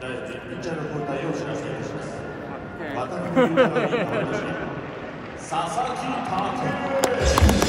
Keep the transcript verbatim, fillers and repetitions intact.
第一ピッチャーの交代をお知らせいたします。渡辺裕太郎に代わりまして佐々木健。